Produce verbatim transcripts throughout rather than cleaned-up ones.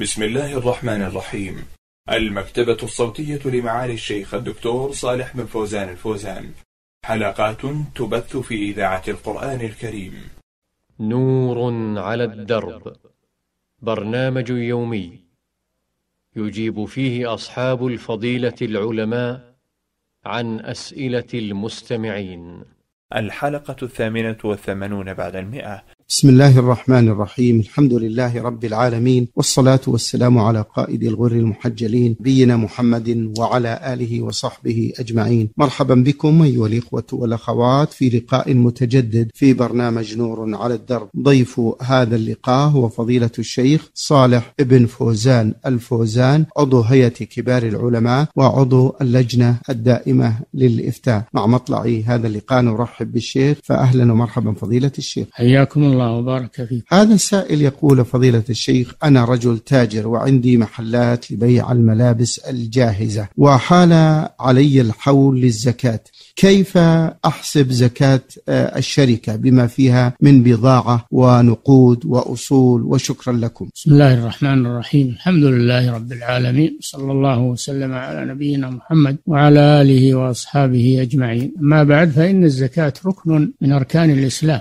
بسم الله الرحمن الرحيم. المكتبة الصوتية لمعالي الشيخ الدكتور صالح بن فوزان الفوزان، حلقات تبث في إذاعة القرآن الكريم. نور على الدرب، برنامج يومي يجيب فيه أصحاب الفضيلة العلماء عن أسئلة المستمعين. الحلقة الثامنة والثمانون بعد المئة. بسم الله الرحمن الرحيم. الحمد لله رب العالمين، والصلاة والسلام على قائد الغر المحجلين نبينا محمد وعلى آله وصحبه أجمعين. مرحبا بكم أيها الإخوة والأخوات في لقاء متجدد في برنامج نور على الدرب. ضيف هذا اللقاء هو فضيلة الشيخ صالح بن فوزان الفوزان، عضو هيئة كبار العلماء وعضو اللجنة الدائمة للإفتاء. مع مطلع هذا اللقاء نرحب بالشيخ، فأهلا ومرحبا فضيلة الشيخ. حياكم الله وبارك فيك. هذا السائل يقول: فضيلة الشيخ، أنا رجل تاجر وعندي محلات لبيع الملابس الجاهزة، وحال علي الحول للزكاة، كيف أحسب زكاة الشركة بما فيها من بضاعة ونقود وأصول؟ وشكرا لكم. بسم الله الرحمن الرحيم. الحمد لله رب العالمين، صلى الله وسلم على نبينا محمد وعلى آله وأصحابه أجمعين. ما بعد، فإن الزكاة ركن من أركان الإسلام،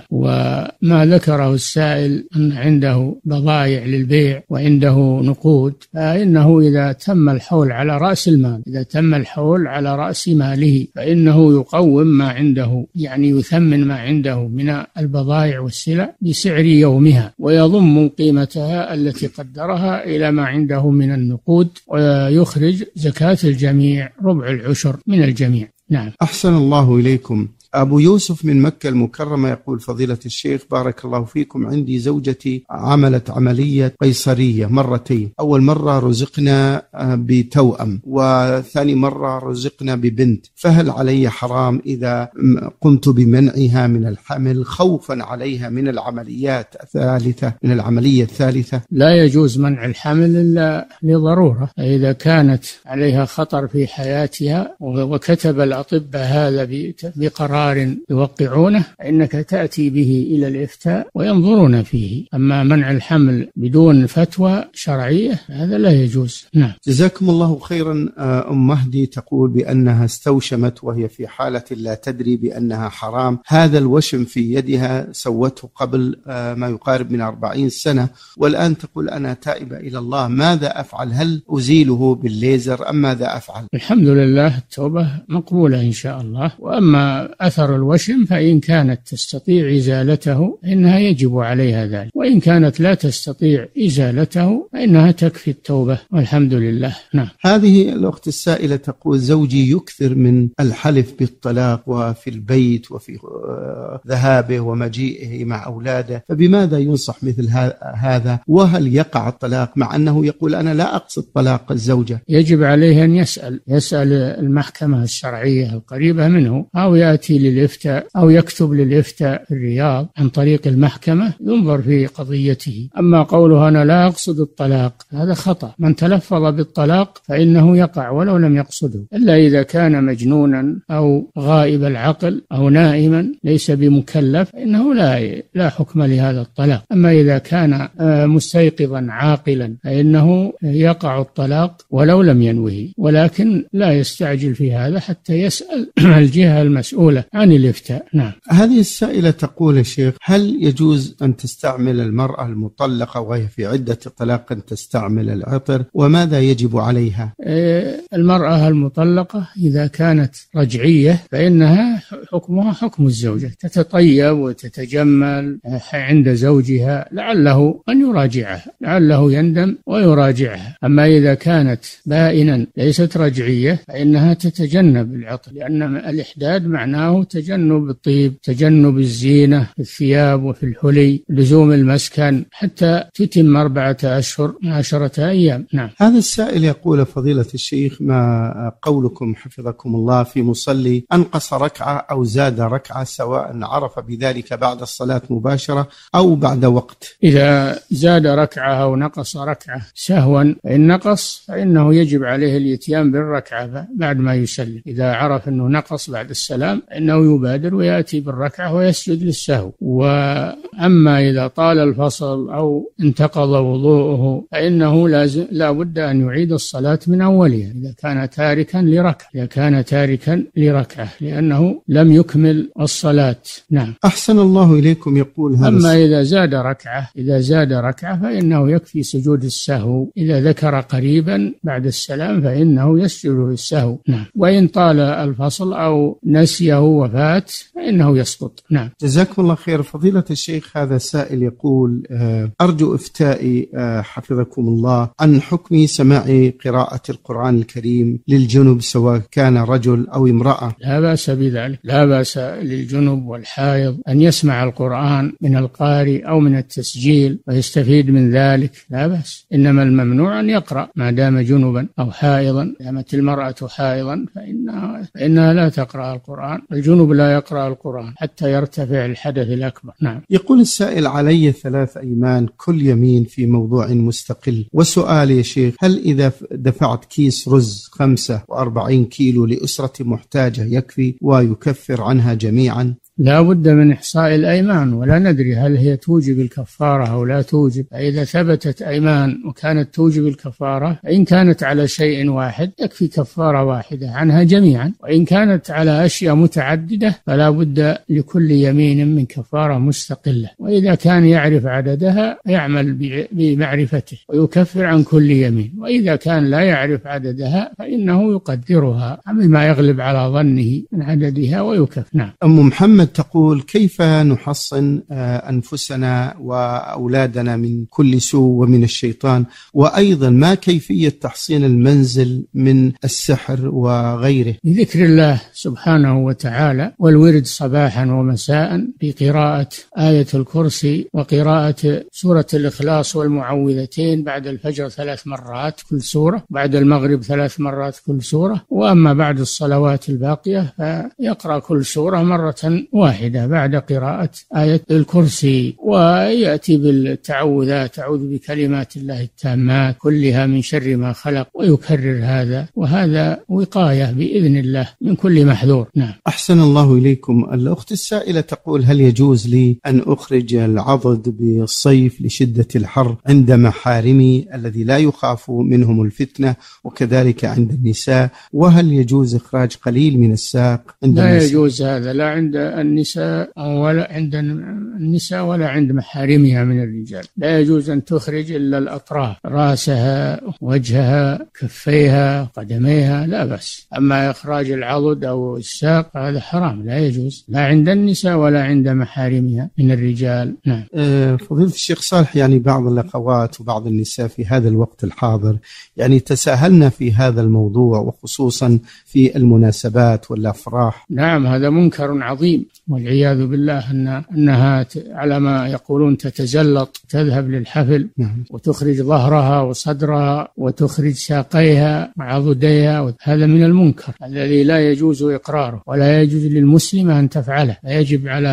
وما ذكره السائل أن عنده بضائع للبيع وعنده نقود، فإنه إذا تم الحول على رأس المال إذا تم الحول على رأس ماله فإنه يقوم ما عنده، يعني يثمن ما عنده من البضائع والسلع بسعر يومها، ويضم قيمتها التي قدرها إلى ما عنده من النقود، ويخرج زكاة الجميع ربع العشر من الجميع. نعم. أحسن الله إليكم. أبو يوسف من مكة المكرمة يقول: فضيلة الشيخ بارك الله فيكم، عندي زوجتي عملت عملية قيصرية مرتين، أول مرة رزقنا بتوأم، وثاني مرة رزقنا ببنت، فهل علي حرام إذا قمت بمنعها من الحمل خوفا عليها من العمليات الثالثة من العملية الثالثة؟ لا يجوز منع الحمل إلا لضرورة. إذا كانت عليها خطر في حياتها وكتب الأطباء هذا بقرار يوقعونه، فإنك تأتي به إلى الإفتاء وينظرون فيه. أما منع الحمل بدون فتوى شرعية هذا لا يجوز. نعم. جزاكم الله خيرا. أم مهدي تقول بأنها استوشمت وهي في حالة لا تدري بأنها حرام. هذا الوشم في يدها سوته قبل ما يقارب من أربعين سنة، والآن تقول أنا تائبة إلى الله، ماذا أفعل؟ هل أزيله بالليزر أم ماذا أفعل؟ الحمد لله، التوبة مقبولة إن شاء الله. وأما أثر الوشم فإن كانت تستطيع إزالته فإنها يجب عليها ذلك، وإن كانت لا تستطيع إزالته فإنها تكفي التوبة والحمد لله. نعم. هذه الأخت السائلة تقول: زوجي يكثر من الحلف بالطلاق وفي البيت وفي ذهابه ومجيئه مع أولاده، فبماذا ينصح مثل هذا؟ وهل يقع الطلاق مع أنه يقول أنا لا أقصد طلاق الزوجة؟ يجب عليه أن يسأل يسأل المحكمة الشرعية القريبة منه، أو يأتي للإفتاء أو يكتب للإفتاء في الرياض عن طريق المحكمة، ينظر في قضيته. أما قوله أنا لا أقصد الطلاق هذا خطأ. من تلفظ بالطلاق فإنه يقع ولو لم يقصده، إلا إذا كان مجنونا أو غائب العقل أو نائما ليس بمكلف فإنه لا لا حكم لهذا الطلاق. أما إذا كان مستيقظا عاقلا فإنه يقع الطلاق ولو لم ينوه، ولكن لا يستعجل في هذا حتى يسأل الجهة المسؤولة عن الإفتاء. نعم. هذه السائلة تقول: يا شيخ، هل يجوز أن تستعمل المرأة المطلقة وهي في عدة طلاق أن تستعمل العطر، وماذا يجب عليها؟ المرأة المطلقة إذا كانت رجعية فإنها حكمها حكم الزوجة، تتطيب وتتجمل عند زوجها لعله أن يراجعها، لعله يندم ويراجعها. أما إذا كانت بائنا ليست رجعية فإنها تتجنب العطر، لأن الإحداد معناه تجنب الطيب، تجنب الزينة في الثياب وفي الحلي، لزوم المسكن حتى تتم أربعة أشهر عشرة أيام. نعم. هذا السائل يقول: فضيلة الشيخ، ما قولكم حفظكم الله في مصلي أنقص ركعة أو زاد ركعة، سواء عرف بذلك بعد الصلاة مباشرة أو بعد وقت؟ إذا زاد ركعة أو نقص ركعة سهوا، إن نقص فإنه يجب عليه الاتيان بالركعة بعد ما يسلم. إذا عرف أنه نقص بعد السلام إنه فإنه يبادر ويأتي بالركعة ويسجد للسهو. وأما إذا طال الفصل أو انتقض وضوءه فإنه لازم لا بد أن يعيد الصلاة من أولها إذا كان تاركا لركعة إذا كان تاركا لركعة لأنه لم يكمل الصلاة. نعم. أحسن الله إليكم. يقول هذا أما إذا زاد ركعة إذا زاد ركعة فإنه يكفي سجود السهو. إذا ذكر قريبا بعد السلام فإنه يسجد للسهو. نعم. وإن طال الفصل أو نسيه وفات فإنه يسقط. نعم. جزاكم الله خير. فضيلة الشيخ، هذا سائل يقول أرجو إفتائي حفظكم الله عن حكم سماع قراءة القرآن الكريم للجنب سواء كان رجل أو امرأة. لا بأس بذلك، لا بأس للجنب والحائض أن يسمع القرآن من القارئ أو من التسجيل ويستفيد من ذلك، لا بأس. إنما الممنوع أن يقرأ ما دام جنبا أو حائضا. دامت المرأة حائضا فإنها, فإنها لا تقرأ القرآن. الجنب لا يقرأ القرآن حتى يرتفع الحدث الأكبر. نعم. يقول السائل علي ثلاث أيمان كل يمين في موضوع مستقل، وسؤال يا شيخ، هل إذا دفعت كيس رز خمسة وأربعين كيلو لأسرة محتاجة يكفي ويكفر عنها جميعا؟ لا بد من إحصاء الأيمان، ولا ندري هل هي توجب الكفارة أو لا توجب. فإذا ثبتت أيمان وكانت توجب الكفارة، فإن كانت على شيء واحد يكفي كفارة واحدة عنها جميعا، وإن كانت على أشياء متعددة فلا بد لكل يمين من كفارة مستقلة. وإذا كان يعرف عددها يعمل بمعرفته ويكفر عن كل يمين، وإذا كان لا يعرف عددها فإنه يقدرها بما يغلب على ظنه من عددها ويكفر. نعم. أم محمد تقول كيف نحصن أنفسنا وأولادنا من كل سوء ومن الشيطان، وأيضا ما كيفية تحصين المنزل من السحر وغيره؟ بذكر الله سبحانه وتعالى والورد صباحا ومساء بقراءة آية الكرسي وقراءة سورة الإخلاص والمعوذتين بعد الفجر ثلاث مرات كل سورة، بعد المغرب ثلاث مرات كل سورة، وأما بعد الصلوات الباقية فيقرأ كل سورة مرة واحدة بعد قراءة آية الكرسي، ويأتي بالتعوذات: أعوذ بكلمات الله التامات كلها من شر ما خلق، ويكرر هذا، وهذا وقاية بإذن الله من كل محذور. نعم. أحسن الله إليكم. الأخت السائلة تقول هل يجوز لي أن أخرج العضد بالصيف لشدة الحر عند محارمي الذي لا يخاف منهم الفتنة، وكذلك عند النساء، وهل يجوز إخراج قليل من الساق عند لا النساء؟ يجوز هذا، لا عند النساء ولا عند النساء ولا عند محارمها من الرجال. لا يجوز أن تخرج إلا الأطراف، رأسها، وجهها، كفيها، قدميها، لا بأس. أما إخراج العضد أو الساق هذا حرام، لا يجوز، لا عند النساء ولا عند محارمها من الرجال. نعم. فضيلة الشيخ صالح، يعني بعض الأخوات وبعض النساء في هذا الوقت الحاضر يعني تساهلنا في هذا الموضوع، وخصوصا في المناسبات والأفراح. نعم، هذا منكر عظيم والعياذ بالله، أن أنها على ما يقولون تتزلط، تذهب للحفل نعم. وتخرج ظهرها وصدرها وتخرج ساقيها وعضديها. هذا من المنكر الذي لا يجوز إقراره، ولا يجوز للمسلمة أن تفعله. يجب على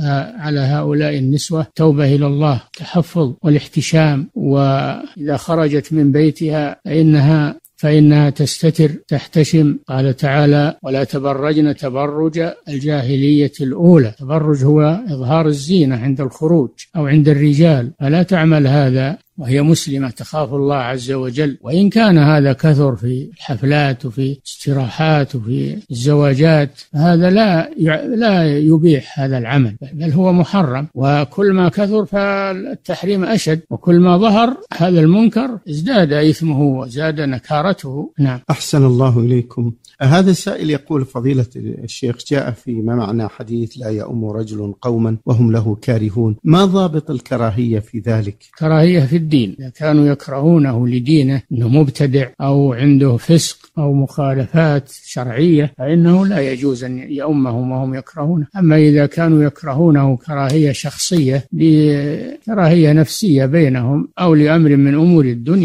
على هؤلاء النسوة توبة إلى الله، تحفظ والاحتشام، وإذا خرجت من بيتها فإنها فإنها تستتر، تحتشم. قال تعالى: ولا تبرجن تبرج الجاهلية الأولى. تبرج هو إظهار الزينة عند الخروج أو عند الرجال، فلا تعمل هذا وهي مسلمة تخاف الله عز وجل. وإن كان هذا كثر في الحفلات وفي استراحات وفي الزواجات، هذا لا لا يبيح هذا العمل، بل هو محرم، وكل ما كثر فالتحريم أشد، وكل ما ظهر هذا المنكر ازداد إثمه وزاد نكارته. نعم. أحسن الله إليكم. هذا السائل يقول فضيلة الشيخ جاء فيما معنى حديث لا يؤم رجل قوما وهم له كارهون، ما ضابط الكراهية في ذلك؟ كراهية في الدين، إذا كانوا يكرهونه لدينه أنه مبتدع أو عنده فسق أو مخالفات شرعية فإنه لا يجوز أن يؤمهم وهم يكرهونه. أما إذا كانوا يكرهونه كراهية شخصية لكراهية نفسية بينهم أو لأمر من أمور الدنيا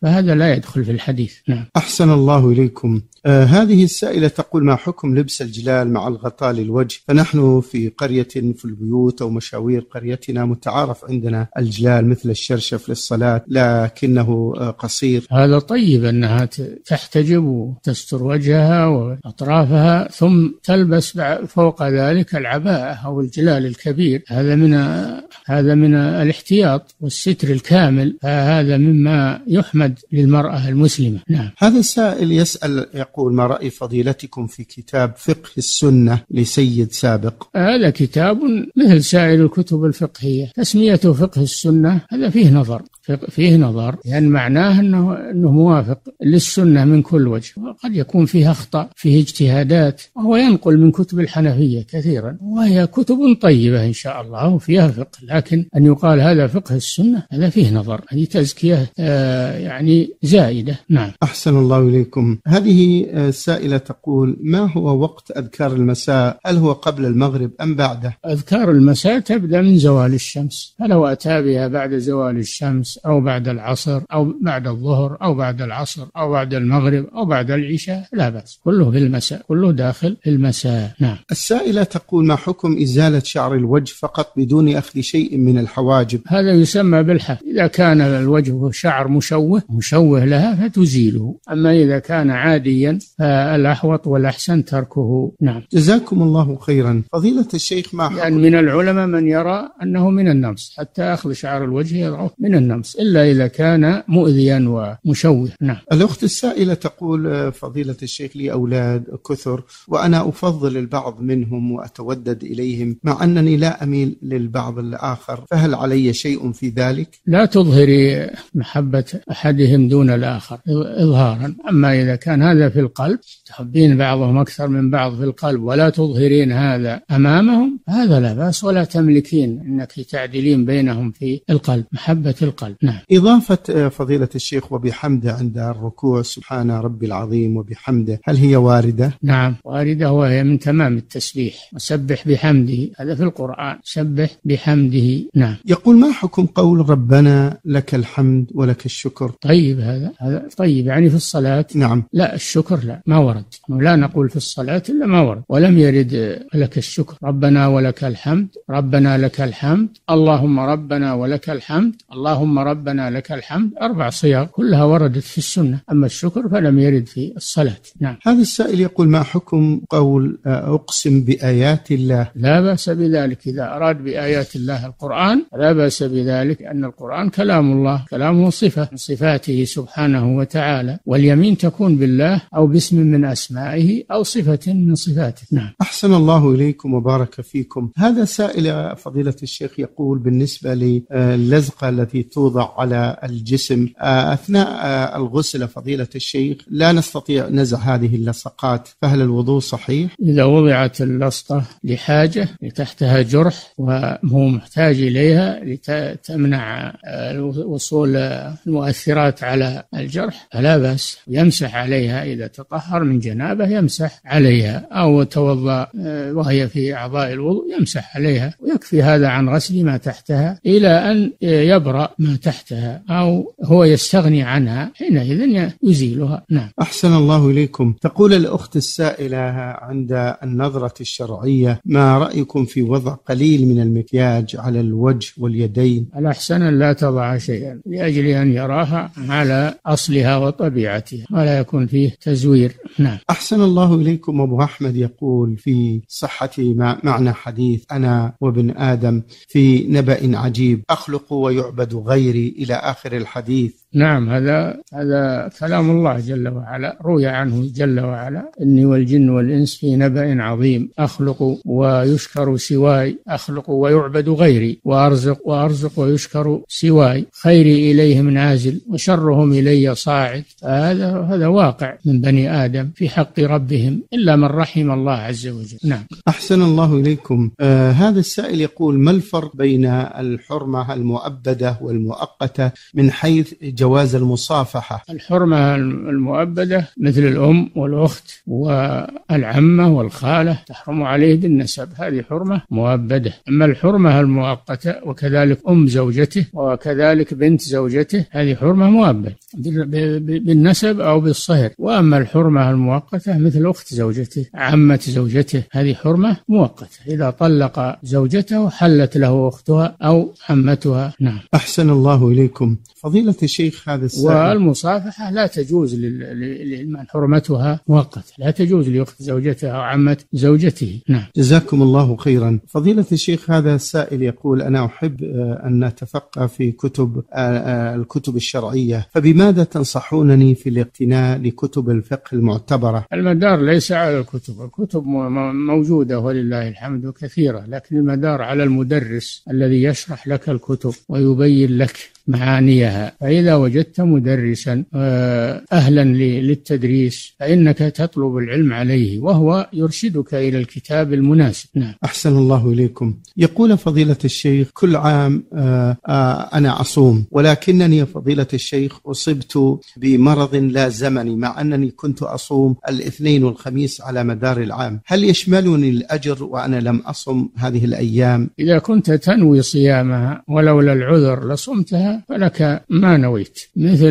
فهذا لا يدخل في الحديث. نعم. أحسن الله إليكم. آه هذه السائلة تقول: ما حكم لبس الجلال مع الغطاء للوجه؟ فنحن في قرية في البيوت أو مشاوير قريتنا متعارف عندنا الجلال مثل الشرشف للصلاة، لكنه آه قصير. هذا طيب أنها تحتجب وتستر وجهها وأطرافها ثم تلبس فوق ذلك العباءة أو الجلال الكبير. هذا من هذا من الاحتياط والستر الكامل، هذا مما يحمد للمرأة المسلمة. نعم. هذا السائل يسأل يقول: ما رأي فضيلتكم في كتاب فقه السنة لسيد سابق؟ هذا كتاب مثل سائر الكتب الفقهية، تسميته فقه السنة هذا فيه نظر فيه نظر يعني معناه أنه, أنه موافق للسنة من كل وجه، وقد يكون فيه أخطاء فيه اجتهادات، وهو ينقل من كتب الحنفية كثيرا، وهي كتب طيبة إن شاء الله وفيها فقه، لكن أن يقال هذا فقه السنة هذا فيه نظر، هذه تزكية آه يعني زائدة. نعم. أحسن الله إليكم. هذه سائلة تقول: ما هو وقت أذكار المساء؟ هل هو قبل المغرب أم بعده؟ أذكار المساء تبدأ من زوال الشمس، فلو أتى بها بعد زوال الشمس أو بعد العصر أو بعد الظهر أو بعد العصر أو بعد المغرب أو بعد العشاء لا بأس، كله في المساء، كله داخل في المساء. نعم. السائلة تقول: ما حكم إزالة شعر الوجه فقط بدون أخذ شيء من الحواجب؟ هذا يسمى بالحف، إذا كان الوجه شعر مشوه مشوه لها فتزيله، أما إذا كان عاديا فالأحوط والأحسن تركه. نعم. جزاكم الله خيرا. فضيلة الشيخ، ما حكم يعني من العلماء من يرى أنه من النمس، حتى أخذ شعر الوجه يضعه من النمس إلا إذا كان مؤذيا ومشوه. نعم. الأخت السائلة تقول: فضيلة الشيخ لي أولاد كثر وأنا أفضل البعض منهم وأتودد إليهم، مع أنني لا أميل للبعض الآخر، فهل علي شيء في ذلك؟ لا تظهري محبة أحدهم دون الآخر إظهارا، أما إذا كان هذا في القلب تحبين بعضهم أكثر من بعض في القلب ولا تظهرين هذا أمامهم، هذا لا بأس، ولا تملكين أنك تعدلين بينهم في القلب، محبة القلب. نعم. إضافة فضيلة الشيخ وبحمده عند الركوع سبحان ربي العظيم وبحمده، هل هي واردة؟ نعم واردة، وهي من تمام التسبيح، وسبح بحمده، هذا في القرآن، سبح بحمده. نعم. يقول: ما حكم قول ربنا لك الحمد ولك الشكر؟ طيب، هذا هذا طيب يعني في الصلاة. نعم. لا، الشكر لا، ما ورد، لا نقول في الصلاة إلا ما ورد، ولم يرد لك الشكر. ربنا ولك الحمد، ربنا لك الحمد، اللهم ربنا ولك الحمد، اللهم ربنا لك الحمد، أربع صيغ كلها وردت في السنة، أما الشكر فلم يرد في الصلاة. نعم. هذا السائل يقول: ما حكم قول أقسم بآيات الله؟ لا بأس بذلك، إذا أراد بآيات الله القرآن لا بأس بذلك، أن القرآن كلام الله، كلامه صفة من صفاته سبحانه وتعالى، واليمين تكون بالله أو باسم من أسمائه أو صفة من صفاته. نعم. أحسن الله إليكم وبارك فيكم. هذا سائل فضيلة الشيخ يقول: بالنسبة للزقة التي توضع على الجسم أثناء الغسل فضيلة الشيخ لا نستطيع نزع هذه اللصقات، فهل الوضوء صحيح؟ إذا وضعت اللصقة لحاجة تحتها جرح وهو محتاج إليها لتمنع وصول المؤثرات على الجرح فلا بأس، يمسح عليها، إذا تطهر من جنابه يمسح عليها، أو توضأ وهي في أعضاء الوضوء يمسح عليها، ويكفي هذا عن غسل ما تحتها إلى أن يبرأ ما تحتها أو هو يستغني عنها، حينئذ يزيلها. نعم. أحسن الله إليكم. تقول الأخت السائلة: عند النظرة الشرعية ما رأيكم في وضع قليل من المكياج على الوجه واليدين؟ الأحسن أن لا تضع شيئا لأجل أن يراها على أصلها وطبيعتها ولا يكون فيه تزوير. نعم. أحسن الله إليكم. أبو أحمد يقول في صحة معنى حديث أنا وابن آدم في نبأ عجيب أخلق ويعبد غيري إلى آخر الحديث. نعم، هذا هذا كلام الله جل وعلا، روي عنه جل وعلا: إني والجن والإنس في نبأ عظيم أخلق ويشكر سواي، أخلق ويعبد غيري، وأرزق وأرزق ويشكر سواي، خيري إليهم نازل وشرهم إلي صاعد. هذا هذا واقع من بني آدم في حق ربهم إلا من رحم الله عز وجل. نعم. أحسن الله إليكم. آه هذا السائل يقول: ما الفرق بين الحرمة المؤبدة والمؤقتة من حيث جواز جواز المصافحة. الحرمة المؤبدة مثل الأم والأخت والعمة والخالة تحرم عليه بالنسب، هذه حرمة مؤبدة. أما الحرمة المؤقتة وكذلك أم زوجته وكذلك بنت زوجته هذه حرمة مؤبدة بالنسب أو بالصهر. وأما الحرمة المؤقتة مثل أخت زوجته عمة زوجته هذه حرمة مؤقتة، إذا طلق زوجته حلت له أختها أو عمتها. نعم. أحسن الله إليكم فضيلة الشيخ. هذا السائل والمصافحة لا تجوز لمن حرمتها مؤقتة، لا تجوز لأخت زوجته أو عمة زوجته. نعم. جزاكم الله خيرا فضيلة الشيخ. هذا السائل يقول أنا أحب أن أتفقه في كتب الكتب الشرعية، فبماذا تنصحونني في الاقتناء لكتب الفقه المعتبرة؟ المدار ليس على الكتب، الكتب موجودة ولله الحمد كثيرة، لكن المدار على المدرس الذي يشرح لك الكتب ويبين لك معانيها. فإذا وجدت مدرسا أهلا للتدريس فإنك تطلب العلم عليه وهو يرشدك إلى الكتاب المناسب. نعم. أحسن الله إليكم. يقول فضيلة الشيخ كل عام أنا أصوم، ولكنني فضيلة الشيخ أصبت بمرض لا زمني مع أنني كنت أصوم الاثنين والخميس على مدار العام، هل يشملني الأجر وأنا لم أصم هذه الأيام؟ إذا كنت تنوي صيامها ولولا العذر لصمتها فلك ما نويت، مثل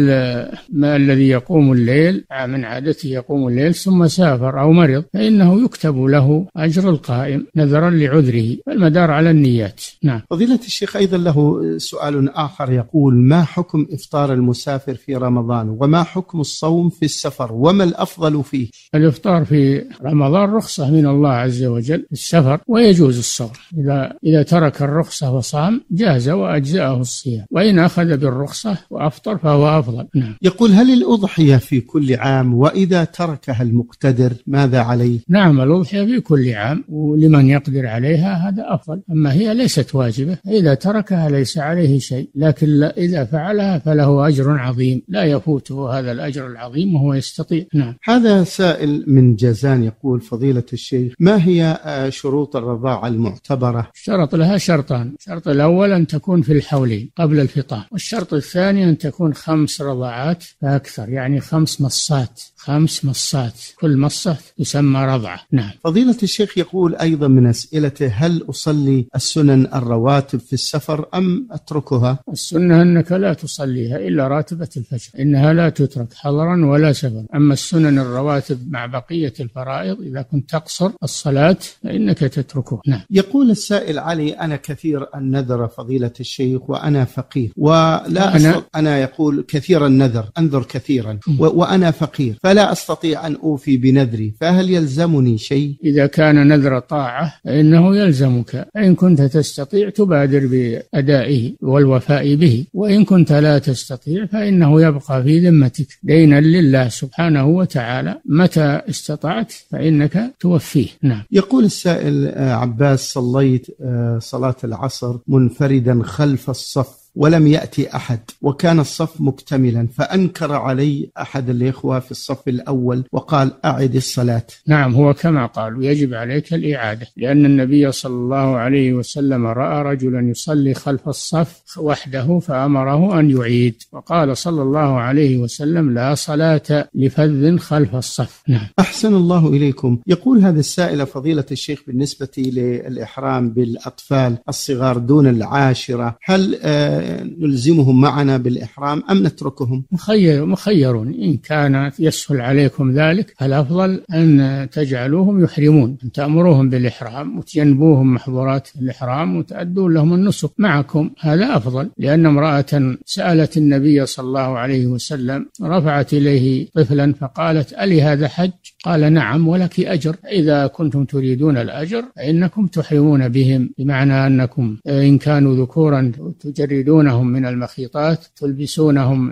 ما الذي يقوم الليل من عادته يقوم الليل ثم سافر أو مرض فإنه يكتب له أجر القائم نذرا لعذره، فالمدار على النيات. نعم. فضيلة الشيخ أيضا له سؤال آخر يقول ما حكم إفطار المسافر في رمضان وما حكم الصوم في السفر وما الأفضل فيه؟ الإفطار في رمضان رخصة من الله عز وجل في السفر ويجوز الصوم، إذا إذا ترك الرخصة وصام جاز وأجزأه الصيام، وإن أخذ بالرخصة وأفطر فهو أفضل. نعم. يقول هل الأضحية في كل عام وإذا تركها المقتدر ماذا عليه؟ نعم الأضحية في كل عام ولمن يقدر عليها هذا أفضل، أما هي ليست واجبة، إذا تركها ليس عليه شيء، لكن إذا فعلها فله أجر عظيم لا يفوته هذا الأجر العظيم وهو يستطيع. نعم. هذا سائل من جازان يقول فضيلة الشيخ ما هي شروط الرضاعة المعتبرة؟ شرط لها شرطان، الشرط الأول أن تكون في الحولين قبل الفطام، والشرط الثاني أن تكون خمس رضعات فأكثر، يعني خمس مصات، خمس مصات كل مصة تسمى رضعة. نعم. فضيلة الشيخ يقول أيضا من أسئلته هل أصلي السنن الرواتب في السفر أم أتركها؟ السنة أنك لا تصليها إلا راتبة الفجر، إنها لا تترك حضرا ولا سفر. أما السنن الرواتب مع بقية الفرائض إذا كنت تقصر الصلاة فإنك تتركها. نعم. يقول السائل علي أنا كثير النذر فضيلة الشيخ وأنا فقير ولا أنا, أنا يقول كثير النذر أنذر كثيرا و... وأنا فقير فلا أستطيع أن أوفي بنذري، فهل يلزمني شيء؟ إذا كان نذر طاعة فإنه يلزمك، إن كنت تستطيع تبادر بأدائه والوفاء به، وإن كنت لا تستطيع فإنه يبقى في ذمتك دينا لله سبحانه وتعالى، متى استطعت فإنك توفيه. نعم. يقول السائل عباس صليت صلاة العصر منفردا خلف الصف ولم يأتي أحد وكان الصف مكتملا، فأنكر علي أحد الإخوة في الصف الأول وقال أعد الصلاة. نعم هو كما قالوا يجب عليك الإعادة، لأن النبي صلى الله عليه وسلم رأى رجلا يصلي خلف الصف وحده فأمره أن يعيد، وقال صلى الله عليه وسلم لا صلاة لفذ خلف الصف. نعم. أحسن الله إليكم. يقول هذا السائل فضيلة الشيخ بالنسبة للإحرام بالأطفال الصغار دون العاشرة هل آه نلزمهم معنا بالإحرام أم نتركهم؟ مخير مخيرون، إن كان يسهل عليكم ذلك فالأفضل أن تجعلوهم يحرمون، أن تأمروهم بالإحرام وتجنبوهم محظورات الإحرام وتأدون لهم النسك معكم، هذا أفضل. لأن امرأة سألت النبي صلى الله عليه وسلم رفعت إليه طفلا فقالت ألي هذا حج؟ قال نعم ولك أجر، إذا كنتم تريدون الأجر فإنكم تحرمون بهم، بمعنى أنكم إن كانوا ذكورا تجردون من المخيطات تلبسونهم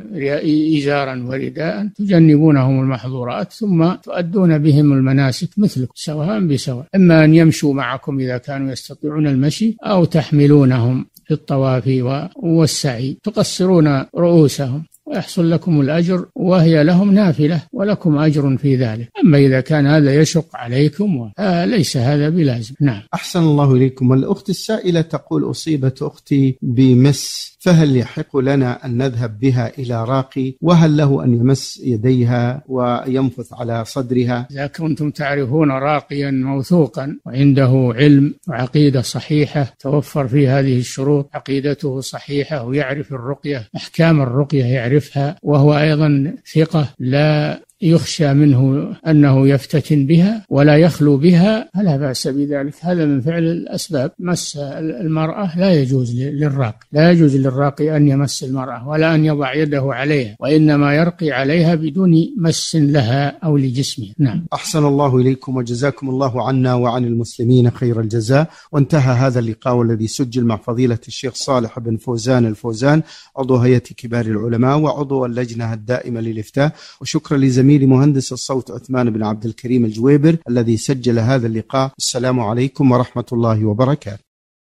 إزارا ورداء تجنبونهم المحظورات ثم تؤدون بهم المناسك مثلكم سواء بسواء، إما أن يمشوا معكم إذا كانوا يستطيعون المشي أو تحملونهم في الطواف والسعي، تقصرون رؤوسهم ويحصل لكم الأجر وهي لهم نافلة ولكم أجر في ذلك. أما إذا كان هذا يشق عليكم ليس هذا بلازم. نعم. أحسن الله إليكم. والأخت السائلة تقول أصيبت أختي بمس فهل يحق لنا أن نذهب بها إلى راقي؟ وهل له أن يمس يديها وينفث على صدرها؟ إذا كنتم تعرفون راقيا موثوقا وعنده علم وعقيدة صحيحة توفر في هذه الشروط، عقيدته صحيحة ويعرف الرقية، أحكام الرقية يعرفها، وهو أيضا ثقة لا يخشى منه أنه يفتتن بها ولا يخلو بها، فلا بأس بذلك. هذا من فعل الأسباب. مس المرأة لا يجوز للراقي، لا يجوز للراقي أن يمس المرأة ولا أن يضع يده عليها، وإنما يرقي عليها بدون مس لها أو لجسمها. نعم. أحسن الله إليكم وجزاكم الله عنا وعن المسلمين خير الجزاء. وانتهى هذا اللقاء والذي سجل مع فضيلة الشيخ صالح بن فوزان الفوزان، عضو هيئة كبار العلماء وعضو اللجنة الدائمة للإفتاء. وشكرا لزميلي مهندس الصوت عثمان بن عبد الكريم الجويبر الذي سجل هذا اللقاء. السلام عليكم ورحمة الله وبركاته.